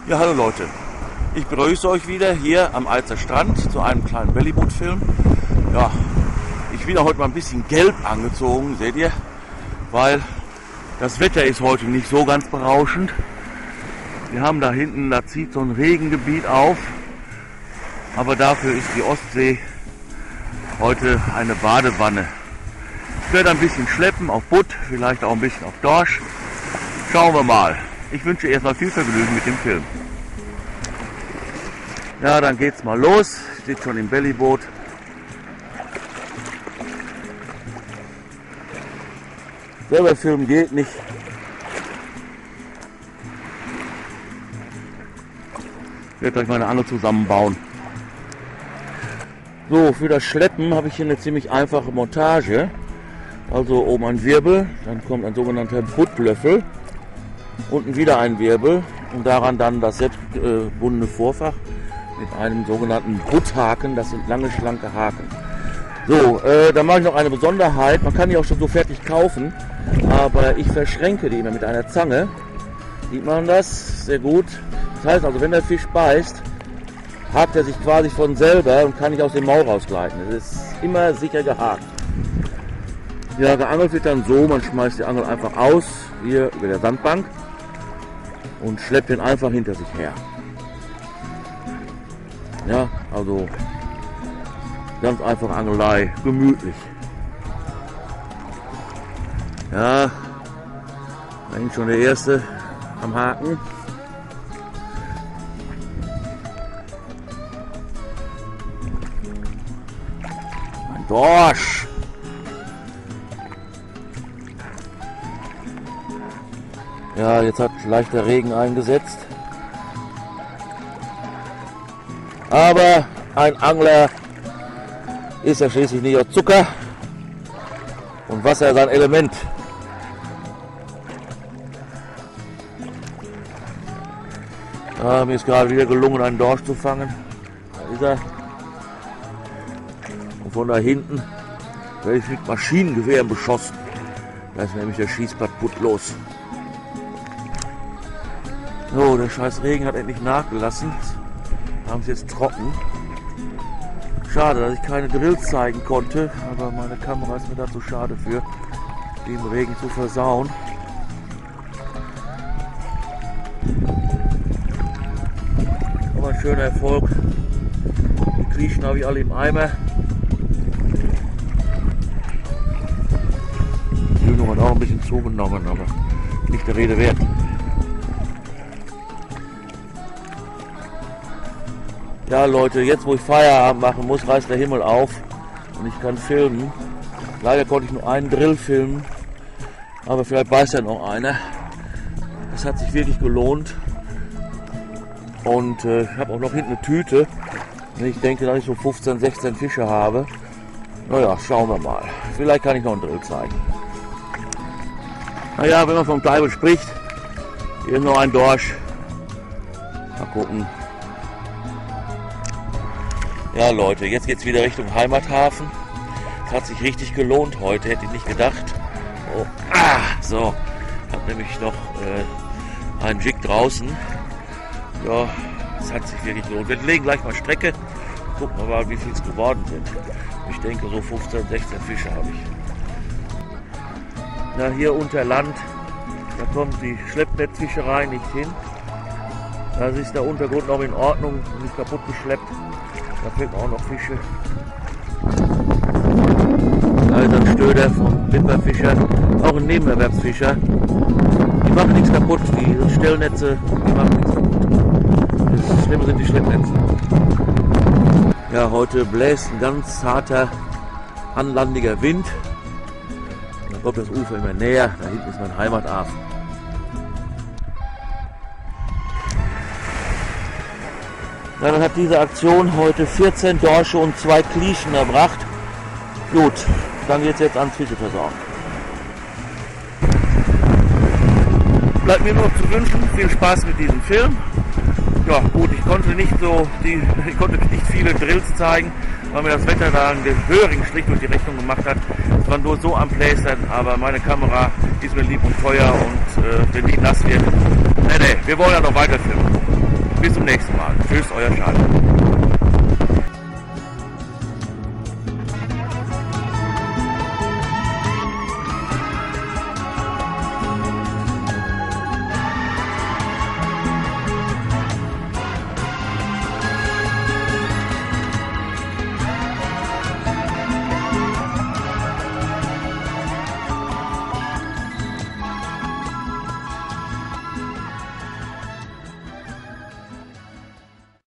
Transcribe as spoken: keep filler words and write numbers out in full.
Ja, hallo Leute. Ich begrüße euch wieder hier am Alzer Strand zu einem kleinen Bellyboot-Film. Ja, ich bin heute mal ein bisschen gelb angezogen, seht ihr? Weil das Wetter ist heute nicht so ganz berauschend. Wir haben da hinten, da zieht so ein Regengebiet auf. Aber dafür ist die Ostsee heute eine Badewanne. Ich werde ein bisschen schleppen auf Butt, vielleicht auch ein bisschen auf Dorsch. Schauen wir mal. Ich wünsche erstmal viel Vergnügen mit dem Film. Ja, dann geht's mal los. Steht schon im Bellyboot. Selber filmen geht nicht. Ich werde gleich meine Angel zusammenbauen. So, für das Schleppen habe ich hier eine ziemlich einfache Montage. Also oben ein Wirbel, dann kommt ein sogenannter Buttlöffel. Unten wieder ein Wirbel und daran dann das selbstgebundene Vorfach mit einem sogenannten Butthaken. Das sind lange, schlanke Haken. So, äh, dann mache ich noch eine Besonderheit. Man kann die auch schon so fertig kaufen, aber ich verschränke die immer mit einer Zange. Sieht man das? Sehr gut. Das heißt also, wenn der Fisch beißt, hakt er sich quasi von selber und kann nicht aus dem Maul rausgleiten. Es ist immer sicher gehakt. Ja, geangelt wird dann so, man schmeißt die Angel einfach aus, hier über der Sandbank und schleppt den einfach hinter sich her. Ja, also ganz einfach Angelei, gemütlich. Ja, da hängt schon der erste am Haken. Ein Dorsch. Ja, jetzt hat leichter Regen eingesetzt. Aber ein Angler ist ja schließlich nicht aus Zucker und Wasser sein Element. Ja, mir ist gerade wieder gelungen, einen Dorsch zu fangen. Da ist er. Und von da hinten werde ich mit Maschinengewehren beschossen. Da ist nämlich der Schießbad los. So, der scheiß Regen hat endlich nachgelassen. Wir haben es jetzt trocken. Schade, dass ich keine Drills zeigen konnte, aber meine Kamera ist mir da zu schade für, die im Regen zu versauen. Aber ein schöner Erfolg. Die Klieschen habe ich alle im Eimer. Die Düngung hat auch ein bisschen zugenommen, aber nicht der Rede wert. Ja Leute, jetzt wo ich Feierabend machen muss, reißt der Himmel auf und ich kann filmen. Leider konnte ich nur einen Drill filmen, aber vielleicht beißt ja noch einer. Es hat sich wirklich gelohnt und äh, ich habe auch noch hinten eine Tüte. Ich denke, dass ich so fünfzehn, sechzehn Fische habe. Naja, schauen wir mal. Vielleicht kann ich noch einen Drill zeigen. Naja, wenn man vom Teufel spricht, hier ist noch ein Dorsch. Mal gucken. Ja Leute, jetzt geht es wieder Richtung Heimathafen. Es hat sich richtig gelohnt heute, hätte ich nicht gedacht. Oh, ah, so, habe nämlich noch äh, einen Jig draußen. Ja, es hat sich wirklich gelohnt. Wir legen gleich mal Strecke, gucken wir mal, wie viel es geworden sind. Ich denke so fünfzehn, sechzehn Fische habe ich. Na, hier unter Land, da kommt die Schleppnetzfischerei nicht hin. Da ist der Untergrund noch in Ordnung und nicht kaputt geschleppt. Da fehlen auch noch Fische. Da ist ein Stöder vom Wimperfischer, auch ein Nebenerwerbsfischer. Die machen nichts kaputt, die Stellnetze, die machen nichts kaputt. Das Schlimme sind die Schleppnetze. Ja, heute bläst ein ganz harter, anlandiger Wind. Dann kommt das Ufer immer näher, da hinten ist mein Heimathafen. Ja, dann hat diese Aktion heute vierzehn Dorsche und zwei Klieschen erbracht. Gut, dann geht es jetzt ans Fischeversorgen. Bleibt mir nur noch zu wünschen, viel Spaß mit diesem Film. Ja gut, ich konnte nicht so, die, ich konnte nicht viele Drills zeigen, weil mir das Wetter da einen gehörigen Strich durch die Rechnung gemacht hat. Es war nur so am Plästern, aber meine Kamera ist mir lieb und teuer und äh, wenn die nass wird, nee, nee, wir wollen ja noch weiter filmen. bis zum nächsten Mal. Tschüss, euer Charles.